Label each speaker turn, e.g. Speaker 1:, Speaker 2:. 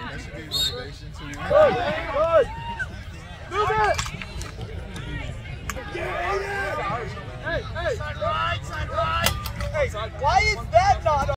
Speaker 1: That should be motivation too.
Speaker 2: Good. Move it. Hey. Side right. Hey, why is that not